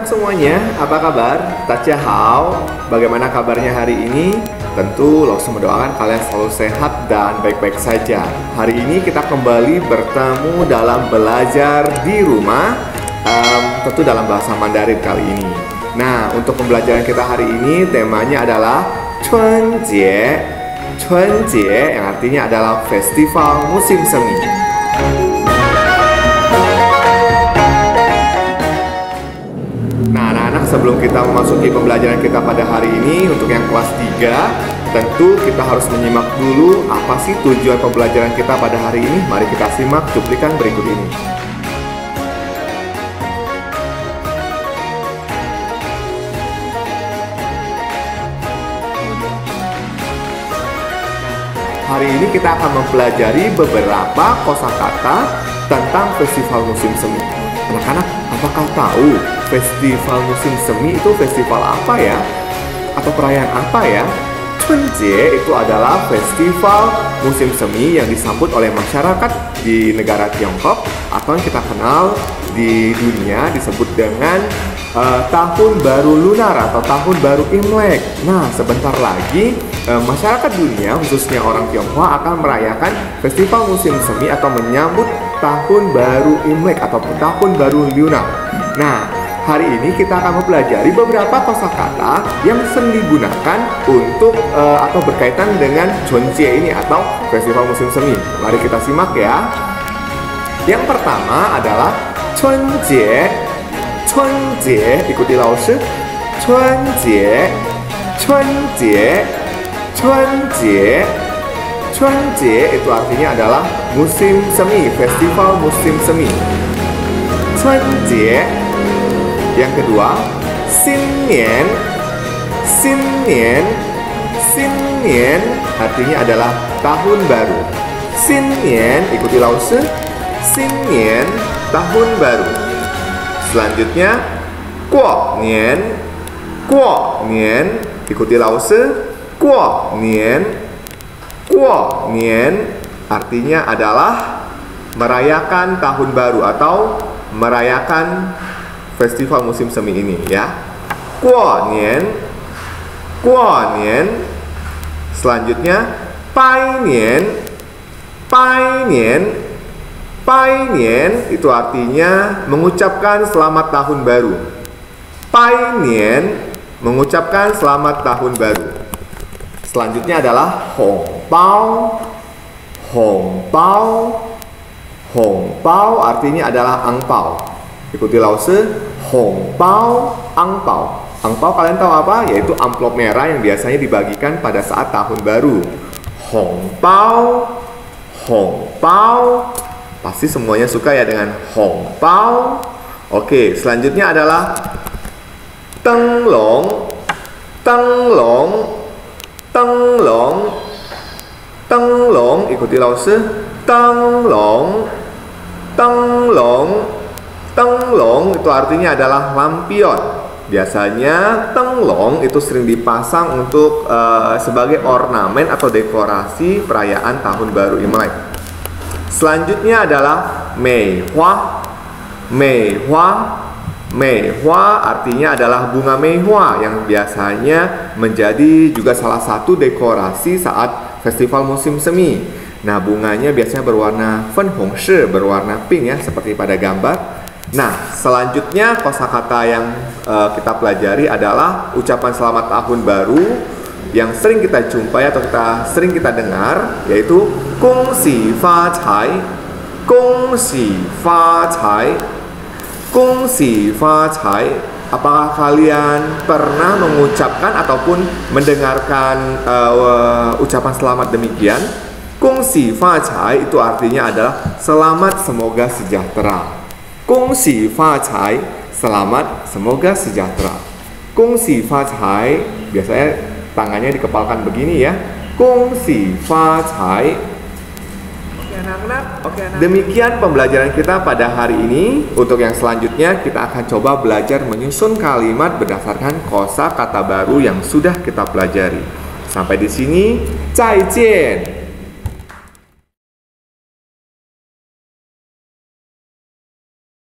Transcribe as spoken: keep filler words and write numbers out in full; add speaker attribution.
Speaker 1: semuanya, apa kabar? Tachihao, bagaimana kabarnya hari ini? Tentu langsung mendoakan kalian selalu sehat dan baik-baik saja. Hari ini kita kembali bertemu dalam belajar di rumah, um, tentu dalam bahasa Mandarin kali ini. Nah, untuk pembelajaran kita hari ini temanya adalah Chunjie. Chunjie yang artinya adalah festival musim semi. Sebelum kita memasuki pembelajaran kita pada hari ini, untuk yang kelas tiga, tentu kita harus menyimak dulu apa sih tujuan pembelajaran kita pada hari ini. Mari kita simak cuplikan berikut ini. Hari ini kita akan mempelajari beberapa kosakata tentang festival musim semi. Anak-anak, apakah tahu festival musim semi itu festival apa ya? Atau perayaan apa ya? Chunjie itu adalah festival musim semi yang disambut oleh masyarakat di negara Tiongkok atau yang kita kenal di dunia disebut dengan uh, Tahun Baru Lunar atau Tahun Baru Imlek. Nah, sebentar lagi uh, masyarakat dunia, khususnya orang Tionghoa, akan merayakan festival musim semi atau menyambut Tahun Baru Imlek atau Tahun Baru Lunar. Nah, hari ini kita akan mempelajari beberapa kosakata yang sering digunakan untuk uh, atau berkaitan dengan Chunjie ini atau festival musim semi. Mari kita simak ya. Yang pertama adalah Chunjie. Chunjie, ikuti laoshi. Chunjie, Chunjie, Chunjie. Chunjie itu artinya adalah musim semi, festival musim semi. Chunjie. Yang kedua, Xinnian. Xinnian, Xinnian artinya adalah tahun baru. Xinnian, ikuti laoshi. Xinnian, tahun baru. Selanjutnya, Guonian. Guonian, ikuti laoshi. Guonian. Guonian artinya adalah merayakan tahun baru atau merayakan festival musim semi ini ya. Guonian. Guonian. Selanjutnya Bainian. Bainian. Bainian itu artinya mengucapkan selamat tahun baru. Bainian mengucapkan selamat tahun baru. Selanjutnya adalah Hongbao. Hongbao. Hongbao artinya adalah angpao. Ikuti laoshi. Hongbao, angpao. Angpao kalian tahu apa? Yaitu amplop merah yang biasanya dibagikan pada saat tahun baru. Hongbao. Hongbao. Pasti semuanya suka ya dengan hongbao. Oke, selanjutnya adalah Tenglong. Tenglong. Tenglong. Tenglong, ikuti laoshi. Tenglong. Tenglong. Tenglong itu artinya adalah lampion. Biasanya tenglong itu sering dipasang untuk uh, sebagai ornamen atau dekorasi perayaan tahun baru Imlek. Selanjutnya adalah meihua. Meihua. Meihua artinya adalah bunga meihua yang biasanya menjadi juga salah satu dekorasi saat festival musim semi. Nah, bunganya biasanya berwarna fenhongshi, berwarna pink ya, seperti pada gambar. Nah, selanjutnya kosakata yang uh, kita pelajari adalah ucapan selamat tahun baru yang sering kita jumpai atau kita sering kita dengar, yaitu Gong Xi Fa Cai. Gong Xi Fa Cai. Gong Xi Fa Cai. Apakah kalian pernah mengucapkan ataupun mendengarkan uh, ucapan selamat demikian? Gong Xi Fa Cai itu artinya adalah selamat semoga sejahtera. Gong Xi Fa Cai, selamat semoga sejahtera. Gong Xi Fa Cai, biasanya tangannya dikepalkan begini ya. Gong Xi Fa Cai. Oke anak-anak, oke anak-anak. Demikian pembelajaran kita pada hari ini. Untuk yang selanjutnya kita akan coba belajar menyusun kalimat berdasarkan kosakata baru yang sudah kita pelajari. Sampai di sini, 再见.